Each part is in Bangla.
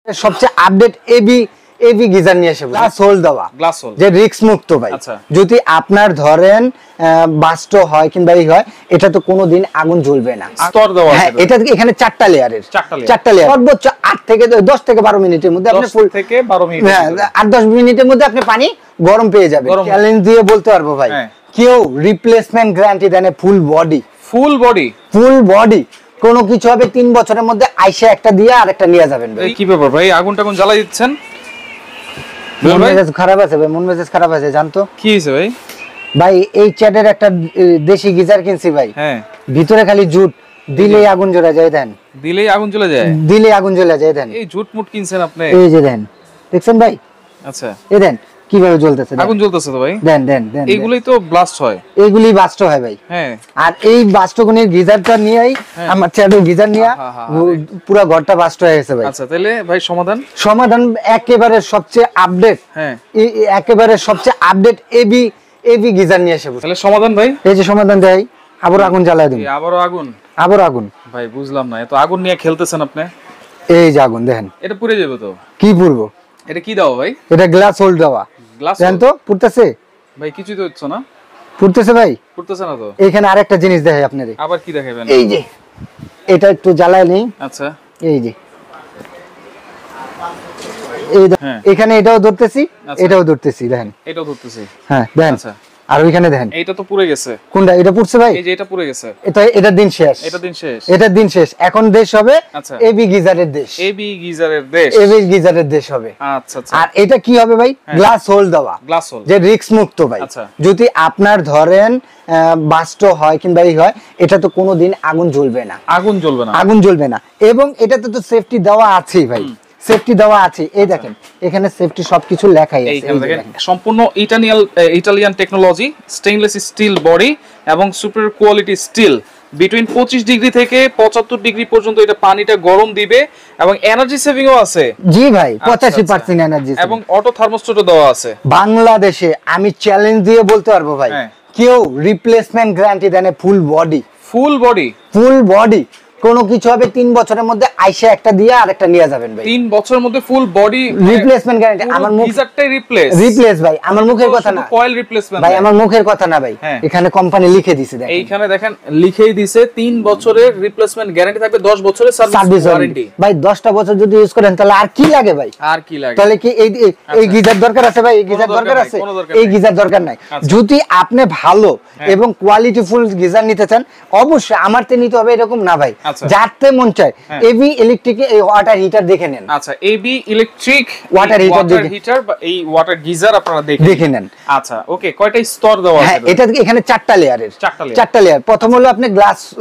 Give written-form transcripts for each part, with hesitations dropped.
সবচেয়ে আপডেট এবি গিজার নিয়ে এসে গ্লাস হোল দেওয়া, যে রিস্ক মুক্ত ভাই। যদি আপনার ধরেন বাস্ট হয় কিংবা এই হয়, এটা তো কোনোদিন আগুন জ্বলবে না। স্তর দেওয়া আছে, এটা এখানে 4টা লেয়ারের, 4টা লেয়ার, সর্বোচ্চ 8 থেকে 10 থেকে 12 মিনিটের মধ্যে আপনি ফুল থেকে 12 মিনিট, 8-10 মিনিটের মধ্যে আপনি পানি গরম পেয়ে যাবেন। চ্যালেঞ্জ দিয়ে বলতে পারবো ভাই, কেউ রিপ্লেসমেন্ট গ্যারান্টি দেন ফুল বডি কোনো কিছু হবে 3 বছরের মধ্যে আইসা একটা দিয়ে আরেকটা নিয়ে যাবেন ভাই। কি ব্যাপার ভাই, আগুনটা কোন জ্বালাই দিচ্ছেন? মন মেজাজ খারাপ আছে ভাই, মন মেজাজ খারাপ আছে জানতো। কি হইছে ভাই? ভাই এই চ্যাটের একটা দেশি গিজার কিনছি ভাই, হ্যাঁ, ভিতরে খালি জুট, দিলেই আগুন জ্বলে যায়। দেন দিলেই আগুন জ্বলে যায়, দিলেই আগুন জ্বলে যায়। দেন এই জুট মুট কিনছেন আপনি, এই যে দেন, দেখছেন ভাই? আচ্ছা, এই দেন কিভাবে জ্বলতেছে, আগুন জ্বলতেছে তো ভাই। দেন দেন দেন, এইগুলাই তো ব্লাস্ট হয়, এইগুলি বাস্ট হয় ভাই। হ্যাঁ, আর এই বাস্টগুনির গিজারটা নিয়েই আমার চ্যাটের গিজার নিয়ে পুরো ঘরটা বাস্ট হয়ে গেছে ভাই। আচ্ছা, তাহলে ভাই সমাধান একেবারে সবচেয়ে আপডেট, হ্যাঁ, একেবারে সবচেয়ে আপডেট এবি গিজার নিয়ে এসে। তাহলে সমাধান ভাই, এই যে সমাধান দেয়, আবার আগুন জ্বালায় দিন। আবার আগুন ভাই, বুঝলাম না, এত আগুন নিয়ে খেলতেছেন আপনি। এই যে আগুন দেখেন, এটা পুড়ে যাবে তো। কি পুড়বো? এটা কি দাও ভাই? এটা গ্লাস হোল দেওয়া। দেন তো পুড়তেছে ভাই? কিছুই তো হচ্ছে না। পুড়তেছে ভাই? পুড়তেছে না তো। এখানে আরেকটা জিনিস দেখাই আপনাদের। আবার কি দেখাবেন? এই যে এটা একটু জ্বালায় নেই। আচ্ছা, এই যে এখানে এটাও ধরতেছি, এটাও ধরতেছি, দেখেন এটাও ধরতেছি, হ্যাঁ দেখেন। আচ্ছা, আর ওইখানে দেখেন এইটা তো পুড়ে গেছে। কোনটা? এটা পুড়ছে ভাই, এই যে এটা পুড়ে গেছে। এটার দিন শেষ, এটার দিন শেষ। এখন দেশ হবে এবি গিজারের দেশ, এবি গিজারের দেশ হবে। আচ্ছা আচ্ছা। আর এটা কি হবে ভাই? গ্লাস হোল দেওয়া, যে রিস্ক মুক্ত ভাই। যদি আপনার ধরেন বাস্ট হয় কিংবা এই হয়, এটা তো কোনোদিন আগুন জ্বলবে না, আগুন জ্বলবে না। এবং এটাতে তো সেফটি দেওয়া আছেই ভাই, সেফটি দেওয়া আছে। এই দেখেন এখানে সেফটি সবকিছু লেখাই আছে। এইখানে দেখেন সম্পূর্ণ Italian technology, stainless steel body এবং super quality steel. Between 25 degree থেকে 75 ডিগ্রি পর্যন্ত এটা পানিটা গরম দিবে এবং এনার্জি সেভিং ও আছে। জি ভাই, 85% এনার্জি এবং অটো থার্মোস্ট্যাটও দেওয়া আছে। বাংলাদেশে আমি চ্যালেঞ্জ দিয়ে বলতে পারবো ভাই, কেউ রিপ্লেসমেন্ট গ্যারান্টি দেন ফুল বডি কোনো কিছু হবে 3 বছরের মধ্যে আইসা একটা দিয়ে আরেকটা নিয়ে যাবেন ভাই। 3 বছরের মধ্যে ফুল বডি রিপ্লেসমেন্ট গ্যারান্টি। আমার গিজারটাই রিপ্লেস ভাই, আমার মুখের কথা না, কয়েল রিপ্লেসমেন্ট ভাই, আমার মুখের কথা না ভাই। এখানে কোম্পানি লিখে দিয়েছে, দেখেন এইখানে দেখেন লিখেই দিয়েছে 3 বছরের রিপ্লেসমেন্ট গ্যারান্টি থাকবে, 10 বছরের সার্ভিস ওয়ারেন্টি। ভাই 10টা বছর যদি ইউজ করেন তাহলে আর কি লাগে ভাই? আর কি লাগে? তাহলে কি এই গিজার দরকার আছে ভাই? এই গিজার দরকার আছে? এই গিজার দরকার নাই। যদি আপনি ভালো এবং কোয়ালিটিফুল গিজার নিতে চান, অবশ্যই আমারতে নিতে হবে এরকম না ভাই, যারতে মন চায়। এবি ইলেকট্রিক এই ওয়াটার হিটার দেখে নেন। আচ্ছা, এবি ইলেকট্রিক ওয়াটার হিটার বা এই ওয়াটার গিজার আপনারা দেখে নেন। আচ্ছা, ওকে, কয়টা স্তর দেওয়া আছে? এটা এখানে 4টা লেয়ারের, 4টা লেয়ার। প্রথম হলো আপনি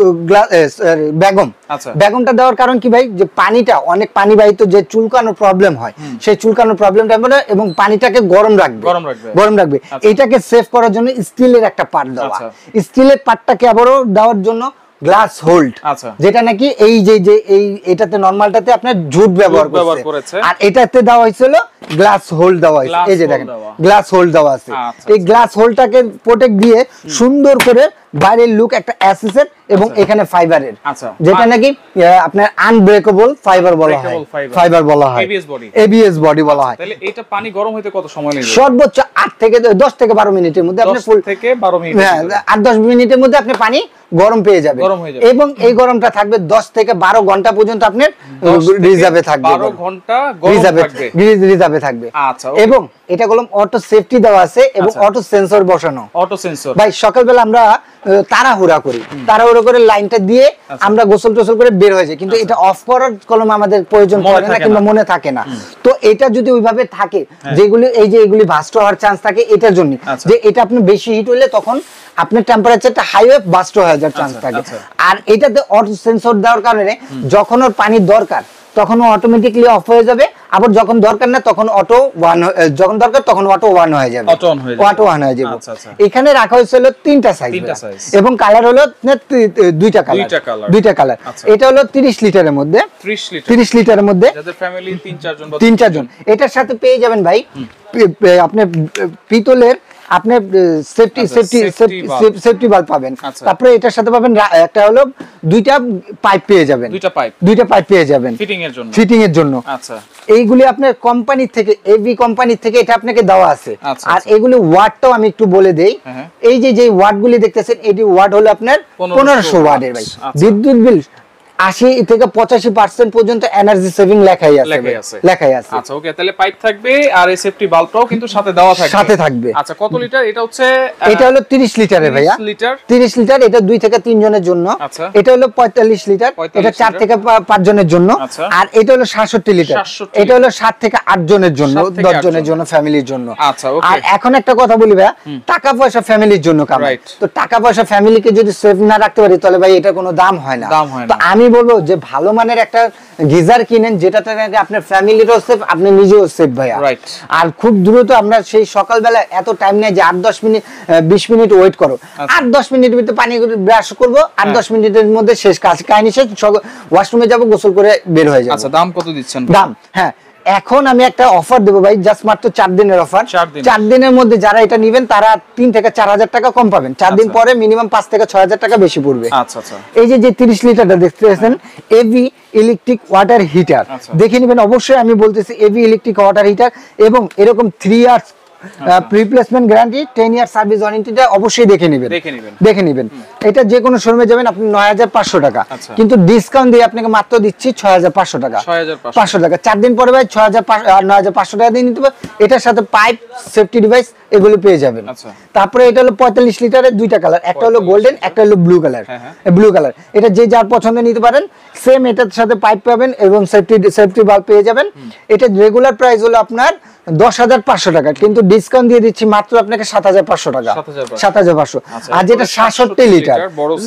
বেগমটা দেওয়ার কারণ কি ভাই, যে পানিটা অনেক পানিবাহিত, যে চুলকানোর প্রবলেম হয় সেই চুলকানোর প্রবলেমটা মানে, এবং পানিটাকে গরম রাখবে। এটাকে সেভ করার জন্য স্টিলের একটা পার্ট দেওয়া। স্টিলের পার্টটাকে আবারও দেওয়ার জন্য গ্লাস হোল্ড, যেটা নাকি এই যে এটাতে নরমালটাতে আপনার জুট ব্যবহার করেছে, আর এটাতে দেওয়া হয়েছিল গ্লাস হোল্ড দেওয়া হয়েছে। এই যে দেখেন গ্লাস হোল্ড দেওয়া আছে। এই গ্লাস হোল্ডটাকে প্রোটেক্ট দিয়ে সুন্দর করে বাইরের লুক একটা অ্যাসেসের, এবং এখানে ফাইবারের, যেটা নাকি আপনার আনব্রেকেবল ফাইবার বলা হয়, এবিএস বডি বলা হয়। তাহলে এটা পানি গরম হতে কত সময় লাগে? সর্বোচ্চ 8 থেকে 10 থেকে 12 মিনিটের মধ্যে আপনি ফুল থেকে 12 মিনিট, 8-10 মিনিটের মধ্যে আপনি পানি গরম পেয়ে যাবেন। এবং এই গরমটা থাকবে 10 থেকে 12 ঘন্টা পর্যন্ত আপনার রিজার্ভে থাকবে, 12 ঘন্টা রিজার্ভে থাকবে। আচ্ছা, এবং এটা কলম অটো সেফটি দেওয়া আছে এবং অটো সেন্সর বসানো। ভাই সকালবেলা আমরা তাড়াহুড়া করে লাইনটা দিয়ে আমরা গোসল টোসল করে বের হয়ে যাই, কিন্তু এটা অফ করার কলম আমাদের প্রয়োজন পড়ে না কিংবা মনে থাকে না। তো এটা যদি ওইভাবে থাকে, যেগুলি এই যে এগুলি বাস্ট হওয়ার চান্স থাকে এটার জন্য, যে এটা আপনি বেশি হিট হইলে তখন আপনার টেম্পারেচারটা হাই হয়ে বাস্ট হয়ে যাওয়ার চান্স থাকে। আর এটাতে অটো সেন্সর দেওয়ার কারণে যখন ওর পানি দরকার তখন অটোমেটিকলি অফ হয়ে যাবে, আবার যখন দরকার না তখন অটো ওয়ান, যখন দরকার তখন অটো ওয়ান হয়ে যাবে, অটো ওয়ান হয়ে যাবে। এখানে রাখা হয়েছিল 3টা সাইজ এবং কালার হলো 2টা কালার। এটা হলো 30 লিটারের মধ্যে, 30 লিটারের মধ্যে যাদের ফ্যামিলি 3-4 জন। এটার সাথে পেয়ে যাবেন ভাই আপনি পিতলের আপনি সেফটি বাল্ব পাবেন। তারপরে এটার সাথে পাবেন একটা হলো 2টা পাইপ পেয়ে যাবেন, 2টা পাইপ পেয়ে যাবেন ফিটিং এর জন্য। আচ্ছা, এইগুলি আপনার কোম্পানি থেকে, এভি কোম্পানি থেকে এটা আপনাকে দেওয়া আছে। আর এগুলি ওয়াটটাও আমি একটু বলে দেই। এই যে ওয়াটগুলি দেখতেছেন, এটি ওয়াট হলো আপনার 1500 ওয়াটের ভাই। বিদ্যুৎ বিল 80 থেকে 85% পর্যন্ত এনার্জি সেভিং লেখাই আছে। আচ্ছা ওকে, তাহলে পাইপ থাকবে আর এই সেফটি বাল্বটাও কিন্তু সাথে দেওয়া থাকবে। আচ্ছা কত লিটার এটা হচ্ছে? এটা হলো 30 লিটারের ভাইয়া, 30 লিটার। এটা 2 থেকে 3 জনের জন্য। এটা হলো 45 লিটার, এটা 4 থেকে 5 জনের জন্য। আর এটা হলো 67 লিটার, এটা হলো 7 থেকে 8 জনের জন্য, 10 জনের জন্য, ফ্যামিলির জন্য। আচ্ছা ওকে। আর এখন একটা কথা বলি ভাইয়া, টাকা পয়সা ফ্যামিলির জন্য কামাই। তো টাকা পয়সা ফ্যামিলিকে যদি সেভ না রাখতে পারি তাহলে ভাই এটা কোনো দাম হয় না। তো আমি বলবো যে ভালো মানের একটা গিজার কিনেন, যেটাতে আপনার ফ্যামিলিরও সেফ, আপনি নিজেও সেফ ভাইয়া। আর খুব দ্রুত আমরা সেই সকালবেলা এত টাইম নেই যে 8-10 মিনিট 20 মিনিট ওয়েট করো, 8-10 মিনিটের ভিতরে পানি ব্রাশ করবো, 8-10 মিনিটের মধ্যে শেষ, কাহিনী শেষ, ওয়াশরুমে যাবো, গোসল করে বের হয়ে যাবো। আচ্ছা দাম কত দিচ্ছেন? দাম হ্যাঁ, এখন আমি একটা অফার দেবো ভাই, জাস্ট মাত্র 4 দিনের অফার। 4 দিনের মধ্যে যারা এটা নেবেন তারা 3 থেকে 4000 টাকা কম পাবেন। 4 দিন পরে মিনিমাম 5 থেকে 6000 টাকা বেশি পড়বে। আচ্ছা আচ্ছা। এই যে 30 লিটারটা দেখতেছেন, এভি ইলেকট্রিক ওয়াটার হিটার, দেখে নেবেন অবশ্যই। আমি বলতেছি এভি ইলেকট্রিক ওয়াটার হিটার, এবং এরকম 3 years replacement guarantee, 10 year service ওয়ারেন্টিটা অবশ্যই দেখে নেবেন। এটা যে কোনো শোরুমে যাবেন আপনি 9500 টাকা, কিন্তু ডিসকাউন্ট দিয়ে আপনাকে মাত্র দিচ্ছি 6500 টাকা। 500 টাকা 4 দিন পরে ভাই 9500 টাকা দিয়ে নিতে হবে। এটার সাথে পাইপ, সেফটি ডিভাইস এগুলো পেয়ে যাবেন। তারপরে এটা হলো 45 লিটারের, 2টা কালার, একটা হলো গোল্ডেন, একটা হলো ব্লু কালার। এটা যে যার পছন্দ নিতে পারেন। সেম এটার সাথে পাইপ পাবেন এবং সেফটি বাল্ব পেয়ে যাবেন। এটা রেগুলার প্রাইস হলো আপনার 10,500 টাকা, কিন্তু ডিসকাউন্ট দিয়ে দিচ্ছি মাত্র আপনাকে 7,500 টাকা, 7,500। আর যেটা 67 লিটার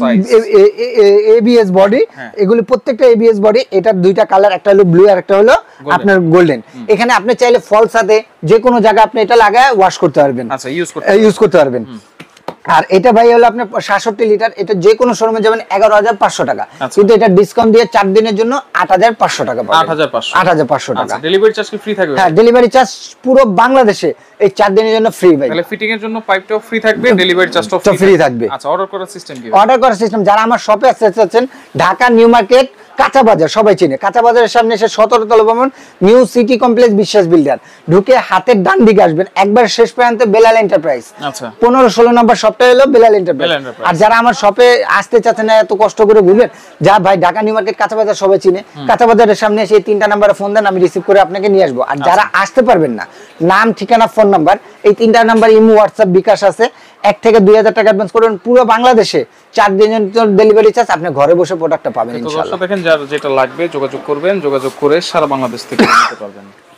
এবিএস বডি, এগুলি প্রত্যেকটা এবিএস বডি, এটার 2টা কালার, একটা হলো ব্লু আর একটা হলো আপনার গোল্ডেন। এখানে আপনি চাইলে ফল সাথে যে কোনো জায়গায় আপনি এটা লাগায় ওয়াশ করতে পারবেন, ইউজ করতে পারবেন। আর এটা ভাই হলো আপনার 67 লিটার, এটা যে কোনো শোরুমে যাবেন 11,500 টাকা, কিন্তু এটা ডিসকাউন্ট দিয়ে 4 দিনের জন্য 8,500 টাকা পাবেন। 8,500 টাকা। ডেলিভারি চার্জ কি ফ্রি থাকবে? হ্যাঁ, ডেলিভারি চার্জ পুরো বাংলাদেশে এই 4 দিনের জন্য ফ্রি ভাই। তাহলে ফিটিং এর জন্য পাইপটাও ফ্রি থাকবে, ডেলিভারি চার্জটাও ফ্রি থাকবে। আচ্ছা, অর্ডার করার সিস্টেম কি? অর্ডার করার সিস্টেম, যারা আমার শপে আসতে চাচ্ছেন, ঢাকা নিউ মার্কেট কাঁচা বাজার, সবাই চিনে, কাঁচা বাজারের সামনে এসে 17 তলা ভবন, new city complex, Biswas builder, ঢুকে হাতের ডান দিকে আসবেন, একবার শেষ প্রান্তে বেলাল এন্টারপ্রাইজ। আচ্ছা, 15-16 নম্বর শপটা হলো বেলাল এন্টারপ্রাইজ। আর যারা আমার শপে আসতে চাচ্ছেন না, এত কষ্ট করে ঘুরবেন, যা ভাই ঢাকা নিউ মার্কেট কাঁচা বাজার সবাই চিনে, কাঁচা বাজারের সামনে এসে 3টা নাম্বারে ফোন দেন, আমি রিসিভ করে আপনাকে নিয়ে আসবো। আর যারা আসতে পারবেন না, নাম, ঠিকানা, ফোন নাম্বার, এই 3টা নাম্বার ইমো, হোয়াটসঅ্যাপ, বিকাশ আছে। 1 থেকে 2000 টাকা অ্যাডভান্স করবেন, পুরো বাংলাদেশে 4 দিনের ডেলিভারি চার্জ, আপনি ঘরে বসে প্রোডাক্টটা পাবেন ইনশাআল্লাহ। দেখেন, যার যেটা লাগবে যোগাযোগ করবেন, যোগাযোগ করে সারা বাংলাদেশ থেকে নিতে পারবেন।